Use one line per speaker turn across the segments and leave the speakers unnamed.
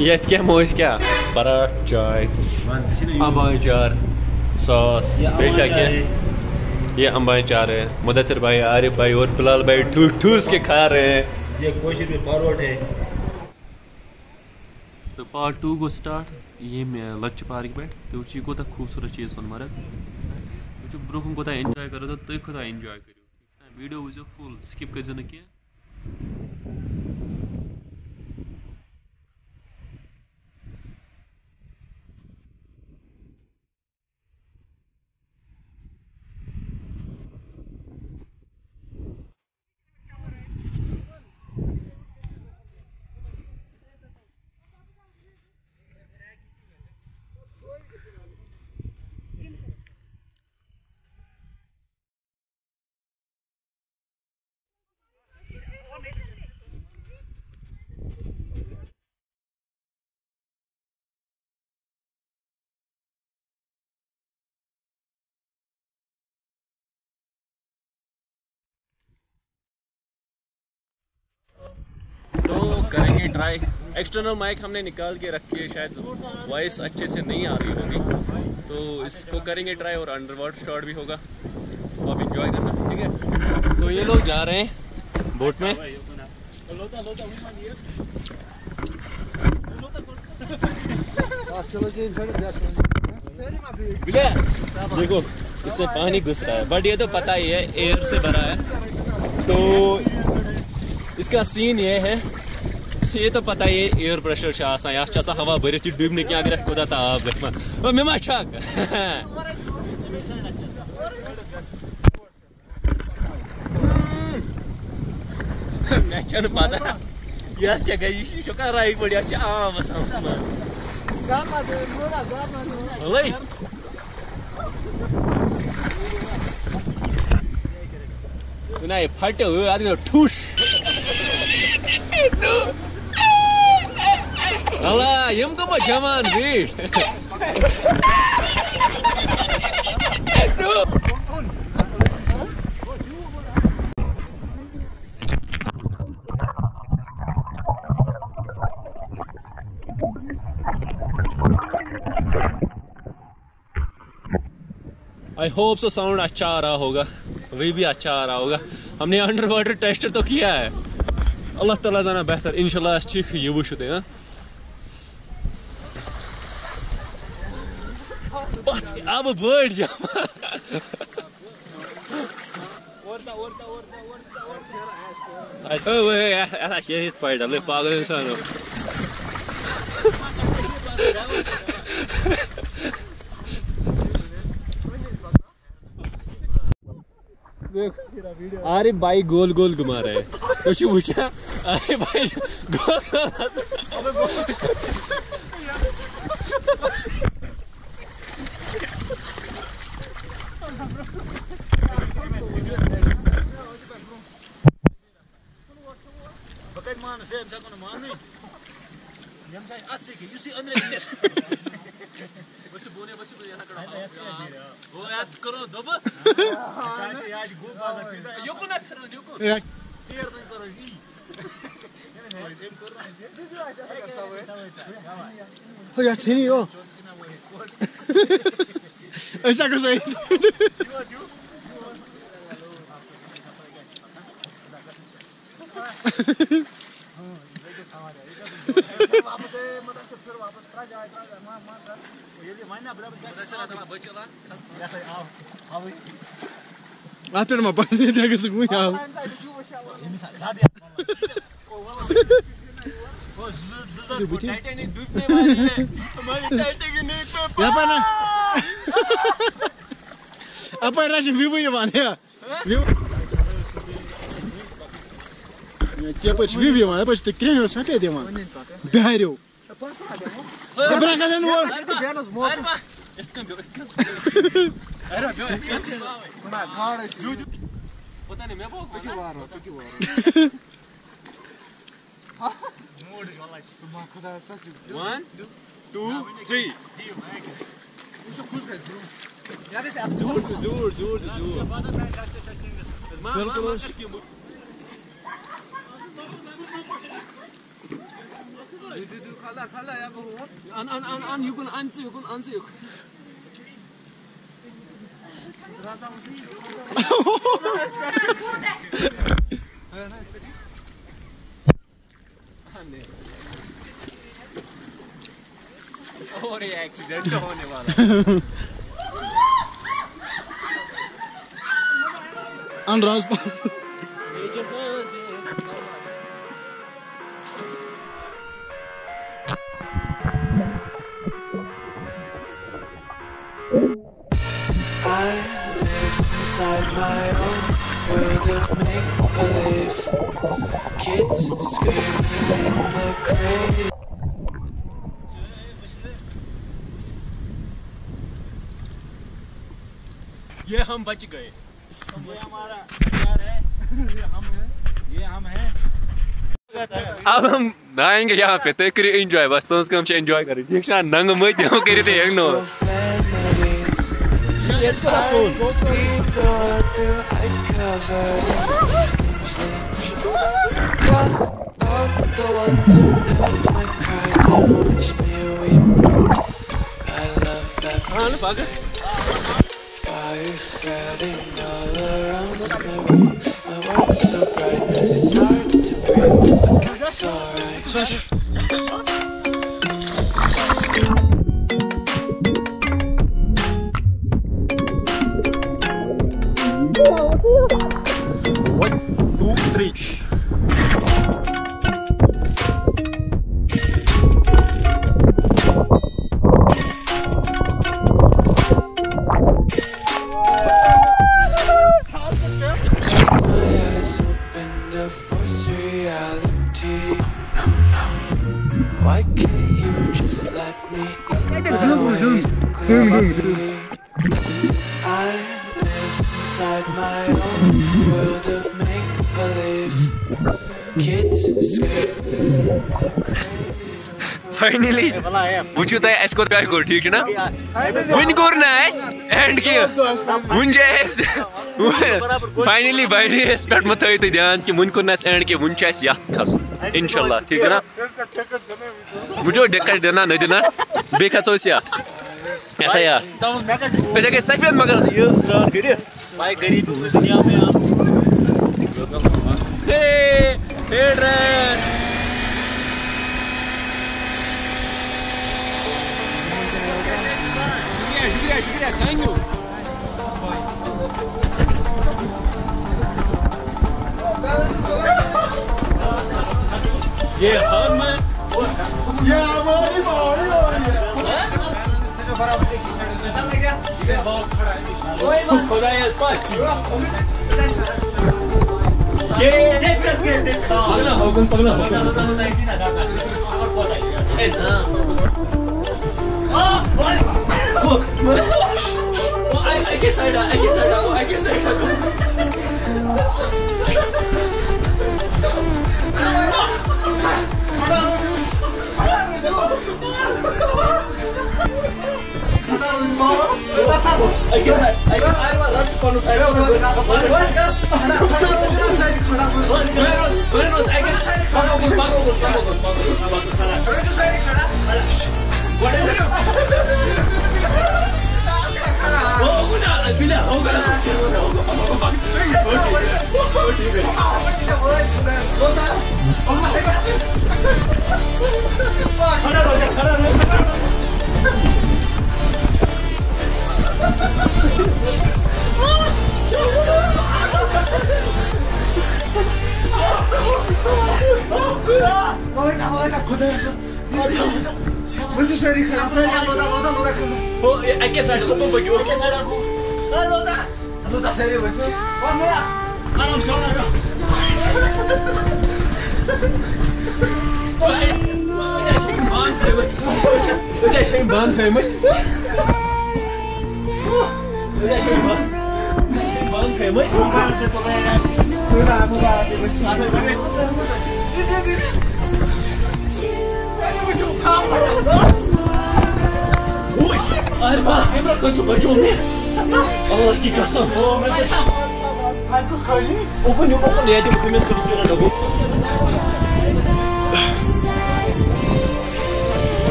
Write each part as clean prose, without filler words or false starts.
ये क्या मोइस क्या पराठ चाय अम्बाई चार सॉस बेचा क्या ये अम्बाई चार है। मुदस्सिर भाई आरिफ भाई और बिलाल भाई ठूस के खा रहे हैं।
ये कोशिश में फॉरवर्ड है।
तो पार्ट 2 गो स्टार्ट ये लक्ष्य पार्क पे तो कोता खूबसूरत चीज सोनमर्ग ब्रोह कोता एंजॉय करो तो तुम कोता एंजॉय करो वीडियो वो फुल स्किप कर क्या। तो करेंगे ट्राई। एक्सटर्नल माइक हमने निकाल के रखी है, शायद वॉइस अच्छे से नहीं आ रही होगी, तो इसको करेंगे ट्राई और अंडर वाटर शॉट भी होगा, तो आप इंजॉय करना, ठीक है। तो ये लोग जा रहे हैं बोट में। देखो इसमें पानी घुस रहा है, बट ये तो पता ही है एयर से भरा है। तो इसका सीन ये है, ये तो पता ही है एयर प्रेशर या हवा भरित डूबने की अगर खुदा था आप मे मा मे पता यार क्या गई राई पड़ी आम ना ये फटे हुए आदमी ठूस अल्लाह यम को जवान वीर आई होप सो साउंड अच्छा आ रहा होगा, वही भी अच्छा आ रहा होगा। हमने अंडर वाटर टेस्ट तो किया है, अल्लाह ताला जाना बेहतर, इंशाल्लाह ठीक ये वो शुते हैं। अब बर्ड जा ऐसा शहीद पड़ ले पागल इंसान हो। अरे भाई गोल गोल घुमा रहे हैं तो पूछा अरे भाई गोल
ya sini yo. Esa cosa ahí. Até uma página de que se conhece. Apa na? Apa rasanya vivo ya mana ya? Dia pode viver mana? Pode ter criança sabe dia mana? Barrio. É para casa no ar.
One, two, three. Zor. An yukun anzi yukun. और ये accident होने वाला
Anraj
inside my own world of make-believe. Kids screaming in the crate.
ये हम बच गए।
ये हमारा यार है, ये हम हैं।
अब हम आएंगे यहाँ पे तो करिए एंजॉय बस तो उसको हम एंजॉय करें ठीक है नंग मत हम करिए तो एक नो इसको ना सुन हाँ ना पागल
Fire spreading all around the room. My world's so bright, it's hard to breathe, but that's alright.
One, two, three.
Why can't you just let me eat my weight in gravity? I live inside my own world of make-believe. Kids screaming in the cradle.
Finally, मुझे तो ऐसे क्या को ठीक है ना? Win करना है एंड किया मुझे ऐसे finally भाई ने इस पर मत आये तो ध्यान कि मुझे करना है एंड के मुझे ऐसे याद खास इंशाल्लाह ठीक है ना? मुझे डेकर देना नहीं देना बेखा तो क्या ऐसा यार वैसे कि सफेद मगर ये स्टार करिए भाई गरीब दुनिया में आप हे ड्रेन शुक्रिया थैंक यू ये हम ये हमारी बारी हो रही है खुदा ये स्पॉट ये पगला I guess I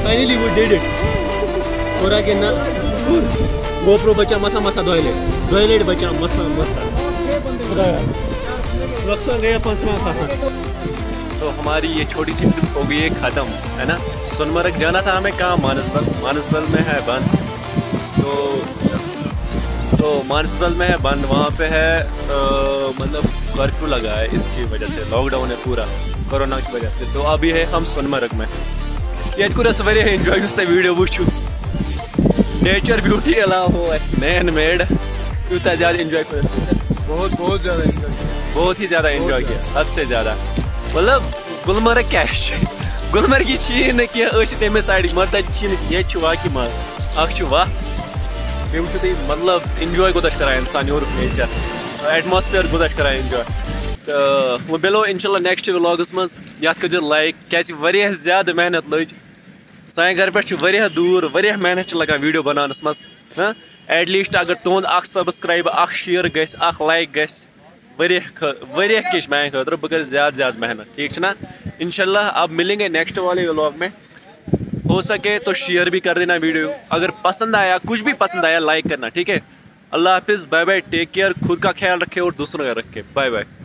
फाइनली वो डिड इट और आगे ना GoPro बचा मसा मसा दोयलेट बचा मसा मसा गया 15 तो हमारी ये छोटी सी ट्रिप हो गई है ख़त्म, है ना। सोनमर्ग जाना था हमें, कहाँ मानसबल में है बंद। तो मानसबल में है बंद, वहाँ पे है मतलब कर्फ्यू लगा है, इसकी वजह से लॉकडाउन है पूरा कोरोना की वजह से। तो अभी है हम सोनमर्ग में। ये वारियाह एंजॉय वीडियो वुचु नेचर ब्यूटी अलाव हो मैन मेड यूता ज़्यादा एंजॉय कर बहुत ही ज़्यादा एंजॉय किया, हद से ज़्यादा। मतलब गुलमर्ग क्या गुलमर्ग की तमें साइड मगर ये वाकई मज वाह मतलब एंजॉय कोताश कर इंसान यूर नेचर एटमॉस्फेयर कोताश कर एंजॉय। तो वो मिलो इंशाल्लाह नेक्स्ट व्लॉगस मज ये कर लाइक क्या ज़्यादा मेहनत लज सान घर पे दूर मेहनत लगा वीडियो बनानस मज हाँ एटलीस्ट अगर तुंद सब्सक्राइब शेयर गस लाइक गस वरिया किश मैं खतर बह कर ज़्यादा मेहनत, ठीक है ना। इंशाल्लाह अब मिलेंगे नेक्स्ट वाले व्लॉग में, हो सके तो शेयर भी कर देना वीडियो, अगर पसंद आया कुछ भी पसंद आया लाइक करना, ठीक है। अल्लाह हाफिज़, बाय बाय, टेक केयर, खुद का ख्याल रखे और दूसरों का रखे, बाय बाय।